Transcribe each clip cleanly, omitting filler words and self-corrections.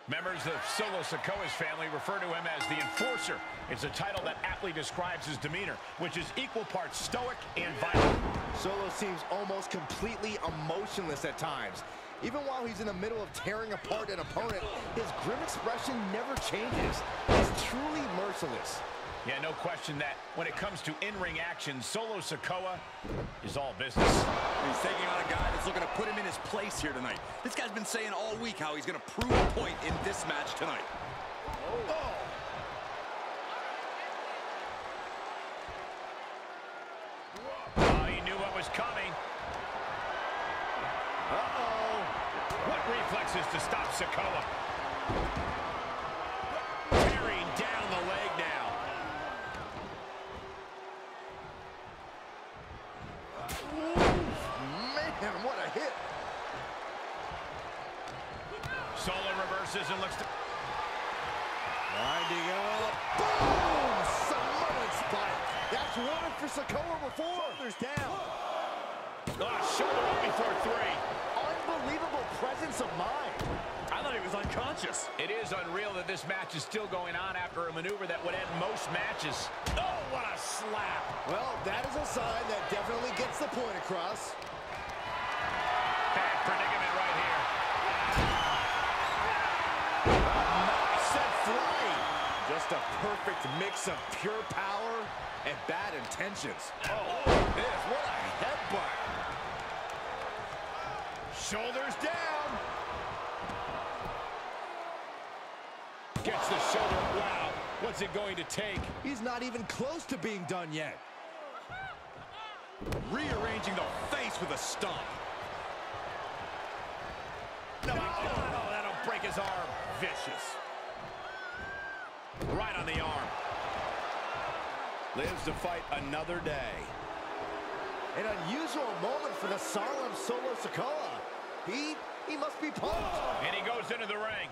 Members of Solo Sikoa's family refer to him as the Enforcer. It's a title that aptly describes his demeanor, which is equal parts stoic and violent. Solo seems almost completely emotionless at times. Even while he's in the middle of tearing apart an opponent, his grim expression never changes. He's truly merciless. Yeah, no question that when it comes to in-ring action, Solo Sikoa is all business. He's taking on a guy that's looking to put him in his place here tonight. This guy's been saying all week how he's going to prove a point in this match tonight. Oh, he knew what was coming. What reflexes to stop Sikoa? Tearing down the leg now. Man, what a hit. Solo reverses and looks to... Winding up. Boom! Samoan spike. That's one for Sikoa before. Shoulders down. Shoulder up before three. Unbelievable presence of mind. I thought he was unconscious. It is unreal that this match is still going on after a maneuver that would end most matches. Oh, what a slap. Well, that is a sign that definitely gets the point across. Bad predicament right here. Set flying. Just a perfect mix of pure power and bad intentions. Oh, this, what a headbutt. Shoulders down. Gets the shoulder. Wow. What's it going to take? He's not even close to being done yet. Rearranging the face with a stomp. No, oh, that'll break his arm. Vicious. Right on the arm. Lives to fight another day. An unusual moment for the solemn Solo Sikoa. He must be pumped. And he goes into the ring.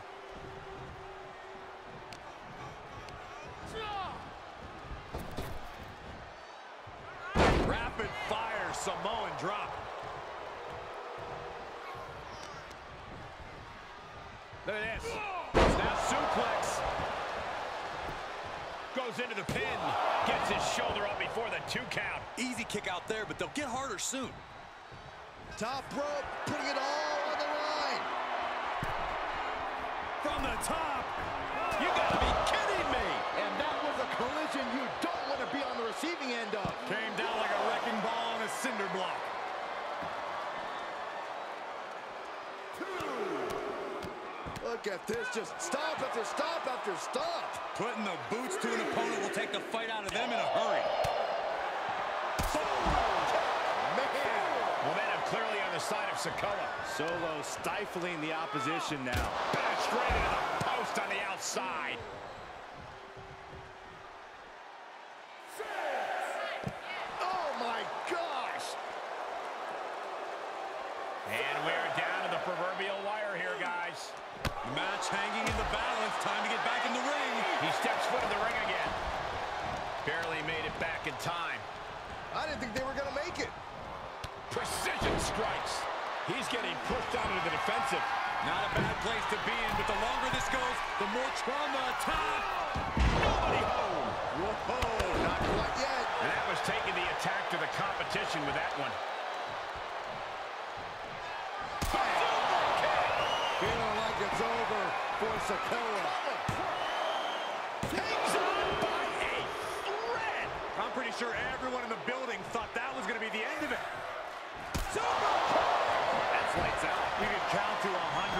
Rapid fire Samoan drop. Look at this. Now suplex. Goes into the pin. Gets his shoulder up before the 2 count. Easy kick out there, but they'll get harder soon. Top rope, putting it all on the line. From the top. You gotta be kidding me. And that was a collision you don't want to be on the receiving end of. Came down like a wrecking ball on a cinder block. Look at this, just stop after stop after stop. Putting the boots to an opponent will take the fight out of them in a hurry. Momentum clearly on the side of Sikoa. Solo stifling the opposition now. Bash straight into the post on the outside. Oh my gosh! And we're down to the proverbial wire here, guys. Match hanging in the balance. Time to get back in the ring. He steps foot in the ring again. Barely made it back in time. I didn't think they were gonna make it. Precision strikes. He's getting pushed down into the defensive. Not a bad place to be in, but the longer this goes, the more trauma top. Nobody home. Whoa, not quite yet. And that was taking the attack to the competition with that one. Feeling like it's over for Sikoa. Hangs on by a thread. I'm pretty sure everyone in the building thought that was going to be the end of it. That's lights out. You can count to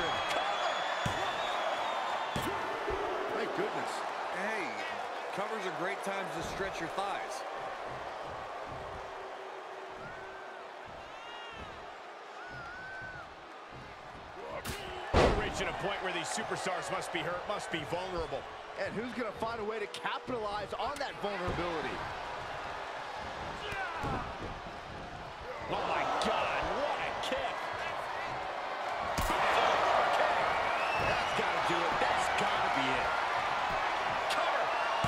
100. Thank goodness. Hey, covers are great times to stretch your thighs. We're reaching a point where these superstars must be hurt, must be vulnerable. And who's gonna find a way to capitalize on that vulnerability? Oh my God, what a kick. That's gotta do it. That's gotta be it. Cover.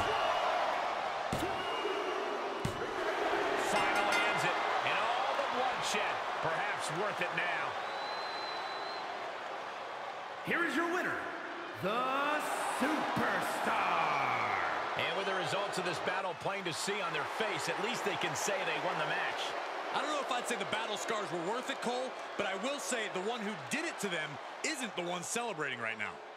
Finally ends it. And all the bloodshed, perhaps worth it now. Here is your winner, the Superstar. And with the results of this battle plain to see on their face, at least they can say they won the match. I don't know if I'd say the battle scars were worth it, Cole, but I will say the one who did it to them isn't the one celebrating right now.